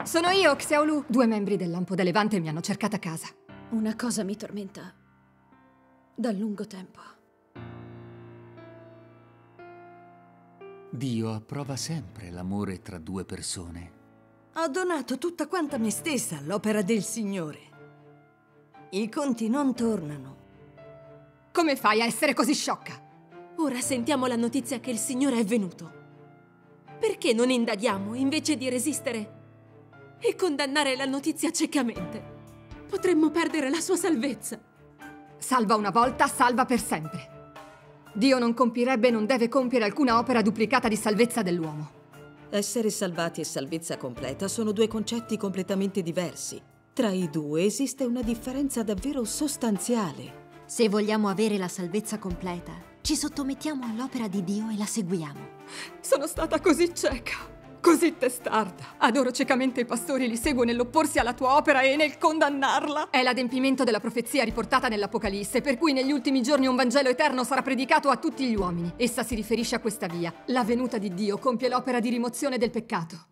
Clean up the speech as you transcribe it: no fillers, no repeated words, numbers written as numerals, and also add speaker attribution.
Speaker 1: Sono io, Xiaolu. 2 membri del Lampo da Levante mi hanno cercata a casa.
Speaker 2: Una cosa mi tormenta da lungo tempo.
Speaker 3: Dio approva sempre l'amore tra 2 persone.
Speaker 4: Ho donato tutta quanta me stessa all'opera del Signore. I conti non tornano.
Speaker 1: Come fai a essere così sciocca?
Speaker 2: Ora sentiamo la notizia che il Signore è venuto. Perché non indaghiamo invece di resistere e condannare la notizia ciecamente? Potremmo perdere la sua salvezza.
Speaker 1: Salva una volta, salva per sempre. Dio non compirebbe e non deve compiere alcuna opera duplicata di salvezza dell'uomo.
Speaker 5: Essere salvati e salvezza completa sono 2 concetti completamente diversi. Tra i 2 esiste una differenza davvero sostanziale.
Speaker 6: Se vogliamo avere la salvezza completa, ci sottomettiamo all'opera di Dio e la seguiamo.
Speaker 1: Sono stata così cieca, così testarda. Adoro ciecamente i pastori e li seguo nell'opporsi alla tua opera e nel condannarla. È l'adempimento della profezia riportata nell'Apocalisse, per cui negli ultimi giorni un Vangelo eterno sarà predicato a tutti gli uomini. Essa si riferisce a questa via. La venuta di Dio compie l'opera di rimozione del peccato.